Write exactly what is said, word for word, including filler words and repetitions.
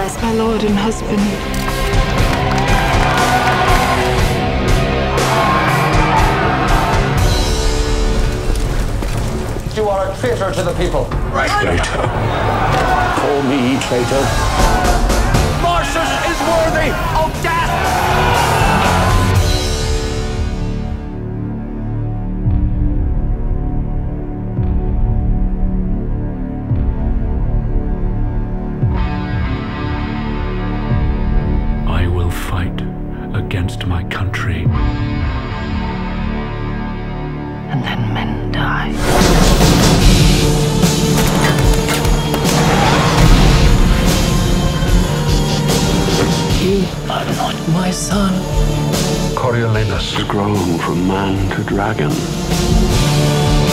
as my lord and husband. You are a traitor to the people. Right. Traitor. Call me traitor. Marsus is worthy of death! I will fight against my country. And then men die. You are not my son. Coriolanus has grown from man to dragon.